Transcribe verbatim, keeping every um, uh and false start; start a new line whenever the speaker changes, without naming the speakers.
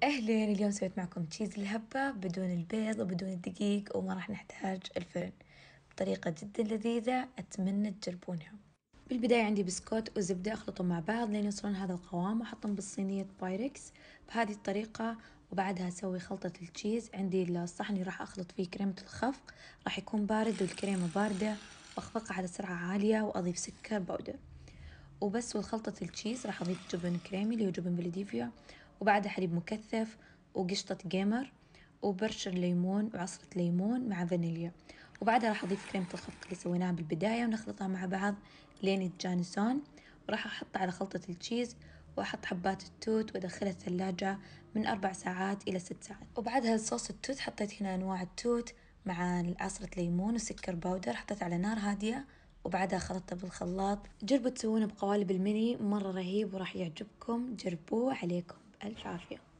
أهلين، اليوم سويت معكم تشيز الهبة بدون البيض وبدون الدقيق وما راح نحتاج الفرن، بطريقة جدا لذيذة أتمنى تجربونها. بالبداية عندي بسكوت وزبدة أخلطهم مع بعض لين يوصلون هذا القوام وأحطهم بالصينية بايركس بهذه الطريقة، وبعدها أسوي خلطة التشيز. عندي الصحن اللي راح أخلط فيه كريمة الخفق راح يكون بارد والكريمة باردة، وأخفقها على سرعة عالية وأضيف سكر باودر وبس. والخلطة التشيز راح أضيف جبن كريمي اللي هو جبن فيلادلفيا، وبعدها حليب مكثف وقشطة جيمر وبرش الليمون وعصرة ليمون مع فانيليا، وبعدها راح أضيف كريمة الخفق اللي سويناها بالبداية ونخلطها مع بعض لين يتجانسون، وراح أحطها على خلطة التشيز وأحط حبات التوت وأدخلها الثلاجة من أربع ساعات إلى ست ساعات. وبعدها صوص التوت حطيت هنا أنواع التوت مع عصرة ليمون وسكر باودر، حطيت على نار هادية وبعدها خلطته بالخلاط. جربوا تسوونه بقوالب الميني، مرة رهيب وراح يعجبكم، جربوه عليكم بألف عافية.